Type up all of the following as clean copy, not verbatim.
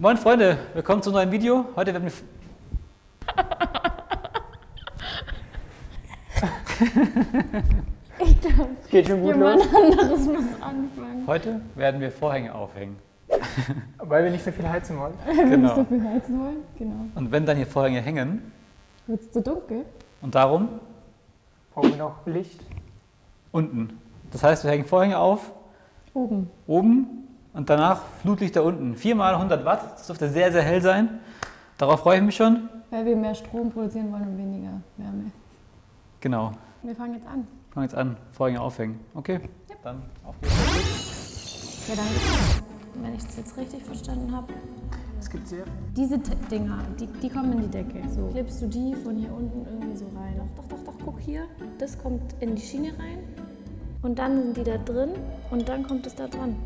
Moin Freunde, willkommen zum neuen Video. Heute werden wir... Ich glaube, geht schon gut jemand los. anderes muss anfangen. Heute werden wir Vorhänge aufhängen. Weil wir nicht so viel heizen wollen. Wenn wir Genau. nicht so viel heizen wollen. Genau. Und wenn dann hier Vorhänge hängen Wird es zu dunkel? und darum Brauchen wir noch Licht? unten. Das heißt, wir hängen Vorhänge auf, Oben. oben und danach Flutlichter unten. 4 mal 100 Watt, das dürfte sehr, sehr hell sein. Darauf freue ich mich schon. Weil wir mehr Strom produzieren wollen und weniger Wärme. Genau. Wir fangen jetzt an. Fangen jetzt an, Vorhänge aufhängen. Okay, Ja. dann auf geht's. Ja, dann, wenn ich das jetzt richtig verstanden habe. Es gibt sehr. Diese Dinger, die kommen in die Decke. So klebst du die von hier unten irgendwie so rein. Doch, guck hier. Das kommt in die Schiene rein. Und dann sind die da drin und dann kommt es da dran.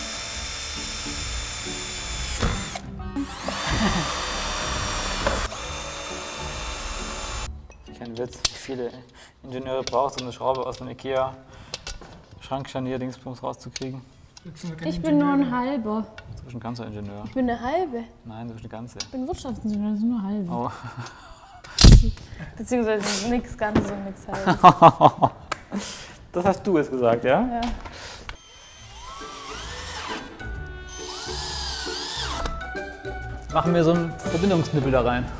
Kein Witz, wie viele Ingenieure braucht, so eine Schraube aus dem Ikea Schrankscharnier-Dingsbums rauszukriegen. Ich bin nur ein halber. Du bist ein ganzer Ingenieur. Ich bin eine halbe. Nein, du bist eine ganze. Ich bin Wirtschaftsingenieur, das ist nur halbe. Oh. Beziehungsweise nichts Ganzes und nichts halbes. Das hast du jetzt gesagt, ja? Ja. Machen wir so einen Verbindungsnippel da rein.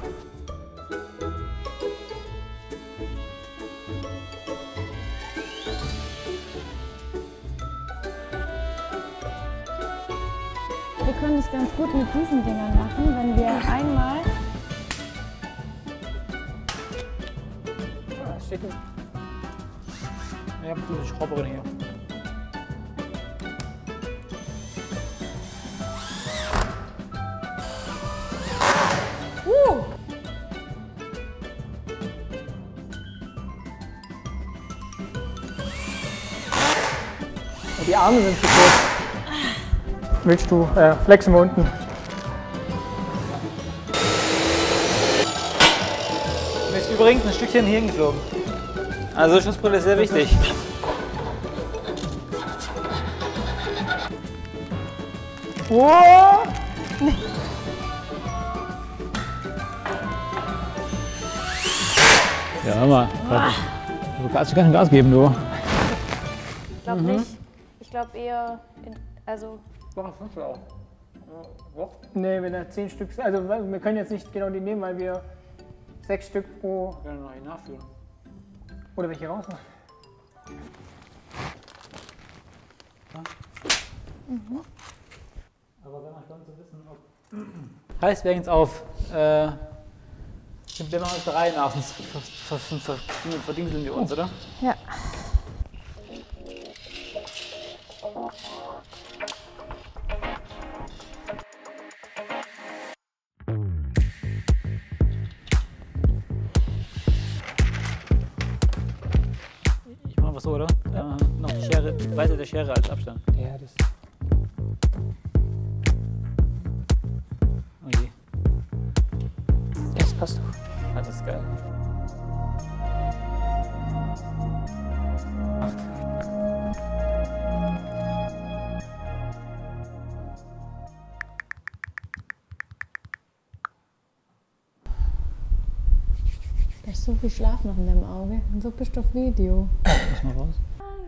Wir können das ganz gut mit diesen Dingern machen, wenn wir einmal. Ah, steht ein. Ich habe diese Schraube drin hier. Die Arme sind zu kurz. Willst du flexen wir unten? Mir ist übrigens ein Stückchen hier hingeflogen. Also Schutzbrille ist sehr wichtig. Oh! Ja, hör mal. Du kannst kein Gas geben, du. Ich glaube nicht. Ich glaube eher, also. Ne, wenn er 10 Stück. Also wir können jetzt nicht genau die nehmen, weil wir 6 Stück pro. Wir können noch hier nachführen. Oder welche rausmachen. Aber wäre mal spannend zu wissen, ob. Heißt, wir hängen jetzt auf. Wir machen uns 3 nach, sonst verdingseln wir uns, oder? Ja. Ich mache was so, oder? Noch die Schere, die Breite der Schere als Abstand. Ja, das. Okay, Das passt doch. das ist geil. Da ist so viel Schlaf noch in deinem Auge. Und so bist du auf Video. Lass mal raus.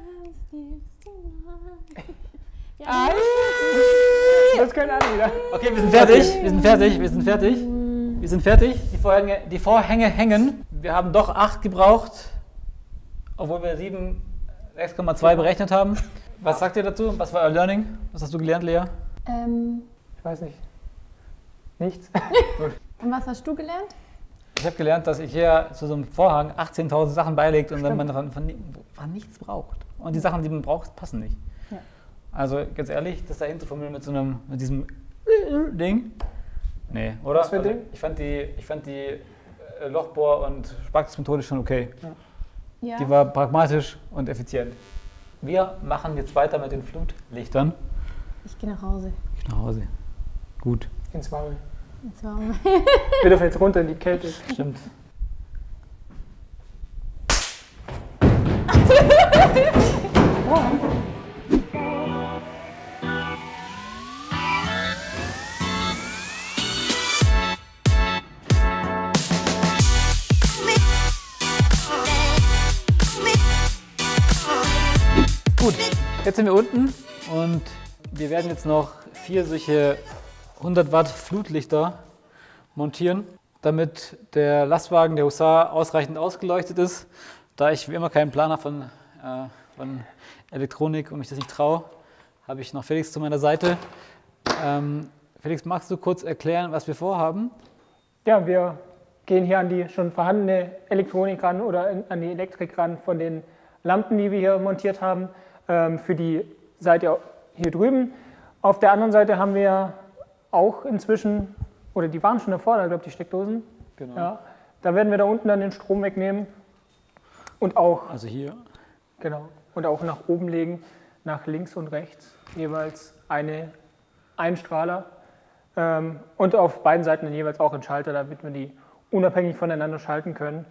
Ja, Das können alle wieder. Okay, wir sind fertig. Wir sind fertig. Wir sind fertig. Wir sind fertig. Die Vorhänge hängen. Wir haben doch 8 gebraucht, obwohl wir 6,2 berechnet haben. Was sagt ihr dazu? Was war euer Learning? Was hast du gelernt, Lea? Ich weiß nicht. Nichts. und was hast du gelernt? Ich habe gelernt, dass ich hier zu so einem Vorhang 18.000 Sachen beilegt und dann man von nichts braucht. Und die Sachen, die man braucht, passen nicht. Ja. Also ganz ehrlich, das dahin zu formulieren mit diesem Ding. Nee, oder? Was für ein Ding? Ich fand die Lochbohr- und Sparkmethode schon okay. Ja. Die war pragmatisch und effizient. Wir machen jetzt weiter mit den Flutlichtern. Ich gehe nach Hause. Ich nach Hause. Gut. Ins Maul. Jetzt war Wir dürfen jetzt runter in die Kälte. Stimmt. Gut, jetzt sind wir unten und wir werden jetzt noch 4 solche 100 Watt Flutlichter montieren, damit der Lastwagen, der Hussar, ausreichend ausgeleuchtet ist. Da ich wie immer keinen Plan habe von Elektronik und mich das nicht traue, habe ich noch Felix zu meiner Seite. Felix, magst du kurz erklären, was wir vorhaben? Ja, wir gehen hier an die schon vorhandene Elektronik ran oder an die Elektrik ran von den Lampen, die wir hier montiert haben, für die Seite hier drüben. Auf der anderen Seite haben wir auch inzwischen, oder die waren schon davor, da glaube ich, die Steckdosen. Genau. Ja, da werden wir da unten dann den Strom wegnehmen und auch, Also hier. genau, und auch nach oben legen, nach links und rechts jeweils einen Strahler und auf beiden Seiten dann jeweils auch einen Schalter, damit wir die unabhängig voneinander schalten können,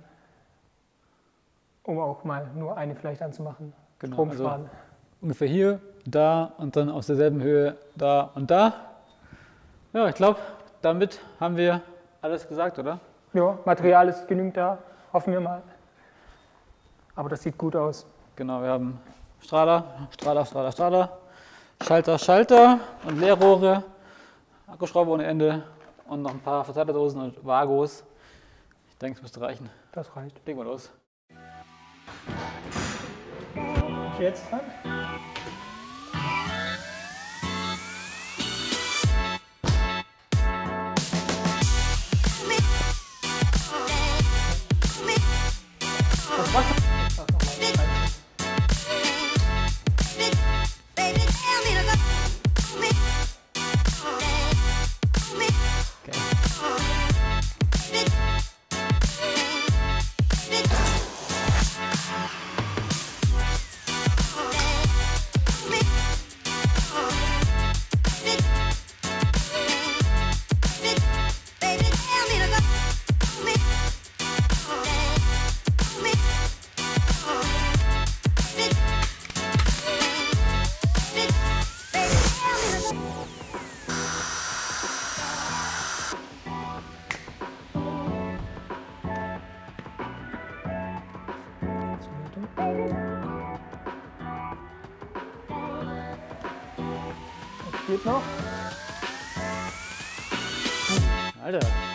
um auch mal nur eine vielleicht anzumachen. Genau, Strom also sparen. ungefähr hier, da und dann aus derselben Höhe da und da. Ja, ich glaube, damit haben wir alles gesagt, oder? Ja, Material ist genügend da, hoffen wir mal. Aber das sieht gut aus. Genau, wir haben Strahler, Schalter und Leerrohre, Akkuschrauber ohne Ende und noch ein paar Verteilerdosen und Vagos. Ich denke, es müsste reichen. Das reicht. Legen wir los. Und jetzt dann? Das geht noch. Alter.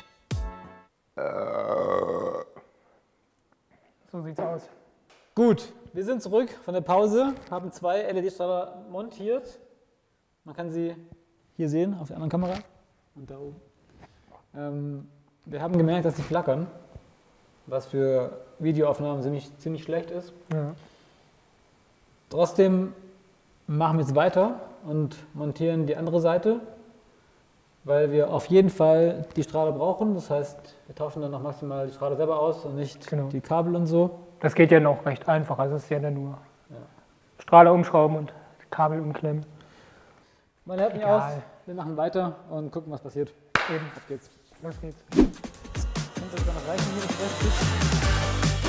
So sieht's aus. Gut, wir sind zurück von der Pause, haben 2 LED-Strahler montiert. Man kann sie hier sehen auf der anderen Kamera und da oben. Wir haben gemerkt, dass sie flackern, was für Videoaufnahmen ziemlich schlecht ist. Ja. Trotzdem machen wir jetzt weiter und montieren die andere Seite, weil wir auf jeden Fall die Strahler brauchen. Das heißt, wir tauschen dann noch maximal die Strahler selber aus und nicht Genau. die Kabel und so. Das geht ja noch recht einfach. Also es ist ja dann nur Strahler umschrauben und Kabel umklemmen. Man hört mich Egal. aus, wir machen weiter und gucken, was passiert. Eben. Auf geht's. Los geht's. Könnte das noch reichen hier, das Rest?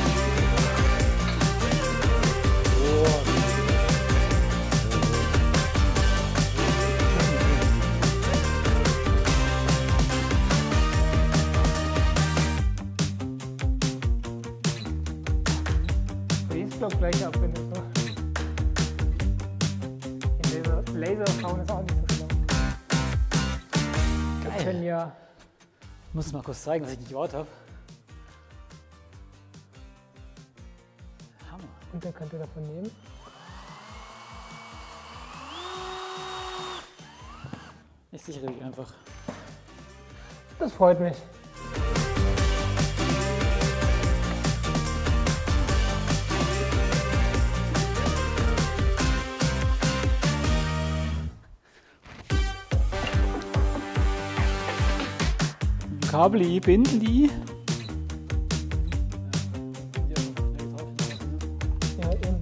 Die ist glaube ich gleich ab, wenn das so. In Laser schauen ist auch nicht so schlau. Wir können ja. Ich muss es mal kurz zeigen, was ich nicht gebaut habe. Hammer. Und dann könnt ihr davon nehmen. Ich sichere dich einfach. Das freut mich. Kabeli, Bindli. Ja, eben.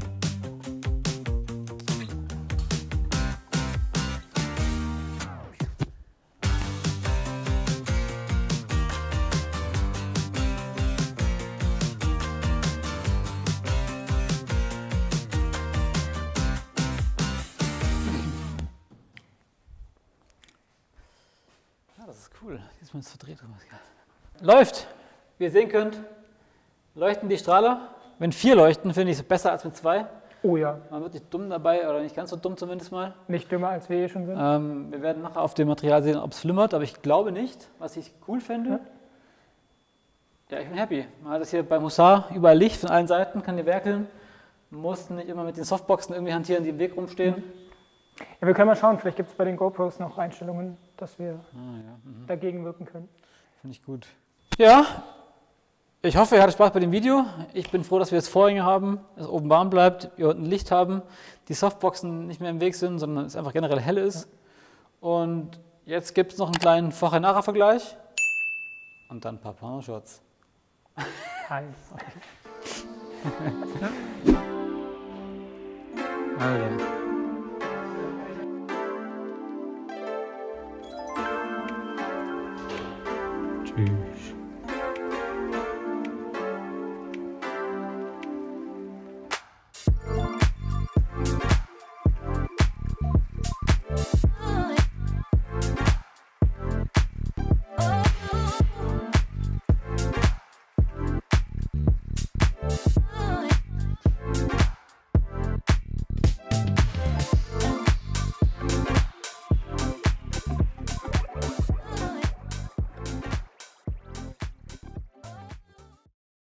Das ist cool. Diesmal ist es verdreht. Läuft! Wie ihr sehen könnt, leuchten die Strahler. Wenn 4 leuchten, finde ich es besser als mit 2. Oh ja, Man wird nicht dumm dabei, oder nicht ganz so dumm zumindest mal. nicht dümmer als wir eh schon sind. Wir werden nachher auf dem Material sehen, ob es flimmert, aber ich glaube nicht, was ich cool fände. Ja, ich bin happy. Man hat das hier beim Hussar, überall Licht von allen Seiten, kann hier werkeln. Man muss nicht immer mit den Softboxen irgendwie hantieren, die im Weg rumstehen. Ja, wir können mal schauen, vielleicht gibt es bei den GoPros noch Einstellungen, dass wir dagegen wirken können. Finde ich gut. Ja, ich hoffe, ihr hattet Spaß bei dem Video. Ich bin froh, dass wir jetzt Vorhänge haben, dass es oben warm bleibt, wir unten Licht haben, die Softboxen nicht mehr im Weg sind, sondern es einfach generell hell ist. Und jetzt gibt es noch einen kleinen Vorher-Nachher-Vergleich und dann ein paar Pornoshots. Heiß. Also.